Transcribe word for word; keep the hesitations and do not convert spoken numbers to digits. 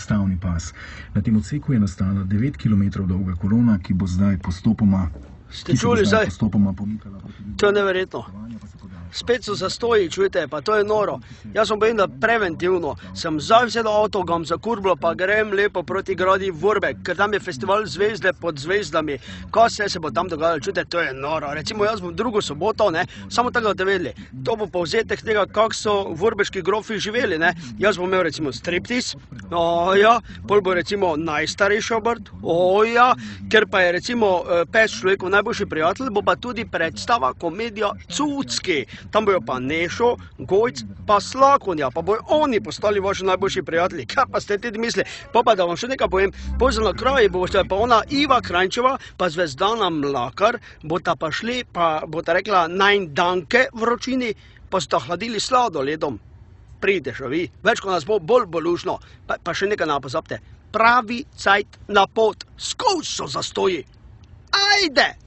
odstavni pas. Na tem odseku je nastala devet kilometrov dolga kolona, ki bo zdaj postopoma, Ste čuli zdaj? postopoma pomikala. To je neverjetno. Spet so zastoji, čujete, pa to je noro. Jaz sem povedal, da preventivno sem zdaj vse do avtogam za Kurblo, pa grem lepo proti gradi Vurbek, ker tam je festival zvezde pod zvezdami. Kaj vse se bo tam dogajalo, čujete, to je noro. Recimo jaz bom drugo soboto, ne, samo tako da vedeli. To bo povzetek tega, kako so vurbeški grofi živeli, ne. Jaz bom imel recimo striptiz, oja, pol bo recimo najstarejši obrt, oja, ker pa je recimo pes človekov najboljši prijatelj, bo pa tudi predstava komedija Cucki. Tam bojo pa Nešo, Gojc, pa Slakonja, pa bojo oni postali vaši najboljši prijatelji. Kaj pa ste tudi mislili? Pa pa da vam še nekaj povem, pozno na kraji bo pa ona Iva Krajnčeva, pa Zvezdana Mlakar, bota pa šli, pa bota rekla najn danke vročini, pa sta hladili sladoledom. Prideš, a vi, več ko nas bo bolj bolušno. Pa, pa še nekaj napozabte, pravi cajt na pot, skozi so zastoji. Ajde!